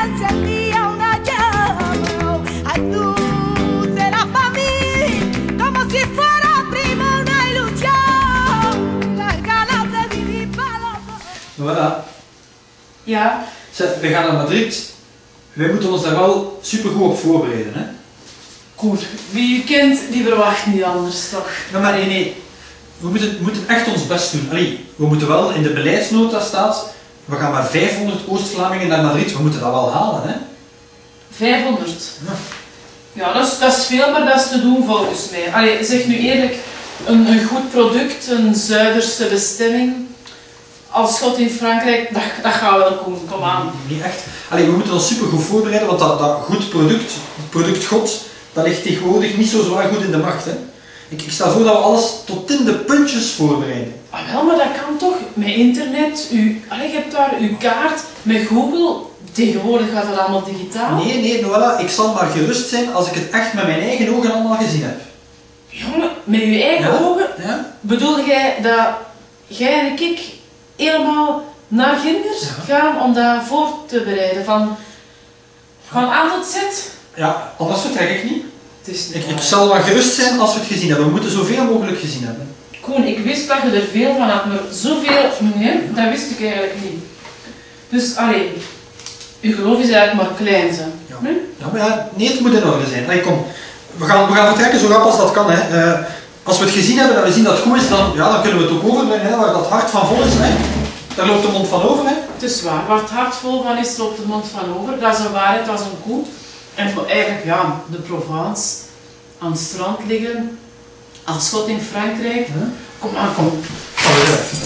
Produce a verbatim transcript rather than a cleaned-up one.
encendía una llama. Ay, tú serás para mí como si fuera prima una ilusión. Las ganas de vivir para los dos. Voilà. Ja. Zet, we gaan naar Madrid. Wij moeten ons daar wel super goed op voorbereiden. Hè? Goed. Wie u kent, die verwacht niet anders, toch? Nou, maar nee, nee. We moeten, we moeten echt ons best doen. Allee, we moeten wel, in de beleidsnota staat, we gaan met vijfhonderd Oost-Vlamingen naar Madrid. We moeten dat wel halen, hè? vijfhonderd. Ja. Ja, dat is, dat is veel, maar dat is te doen volgens mij. Allee, zeg nu eerlijk, een, een goed product, een Zuiderse bestemming, als schot in Frankrijk, dat, dat gaat wel komen, kom aan. Nee, echt. Allee, we moeten ons super goed voorbereiden, want dat, dat goed product, het product God, dat ligt tegenwoordig niet zo zwaar goed in de markt. Hè? Ik, ik stel voor dat we alles tot in de puntjes voorbereiden. Ah, wel, maar dat kan toch? Met internet, u, allee, je hebt daar uw kaart, met Google, tegenwoordig gaat dat allemaal digitaal. Nee, nee, Noella, ik zal maar gerust zijn als ik het echt met mijn eigen ogen allemaal gezien heb. Jongen, met uw eigen Ja? ogen? Ja? Bedoel jij dat jij en ik helemaal naar Ginders Ja. gaan om dat voor te bereiden? Van, van A tot Z? Ja, anders vertrek ik niet. Het is niet Ik, ik waar. zal maar gerust zijn als we het gezien hebben. We moeten zoveel mogelijk gezien hebben. Koen, ik wist dat je er veel van had, maar zoveel, nee, dat wist ik eigenlijk niet. Dus, allee, uw geloof is eigenlijk maar klein, zo. Ja. Hm? Ja, maar ja, nee, het moet in orde zijn. Allee, kom. We gaan, we gaan vertrekken zo rap als dat kan. Hè. Uh, als we het gezien hebben en we zien dat het goed is, dan, ja, dan kunnen we het ook overbrengen. Hè, waar dat hart van vol is, hè. Daar loopt de mond van over. Hè. Het is waar, waar het hart vol van is, loopt de mond van over. Dat is een waarheid als een koe. En eigenlijk, ja, de Provence, aan het strand liggen, als schot in Frankrijk. Huh? Kom aan, kom. Oh, ja.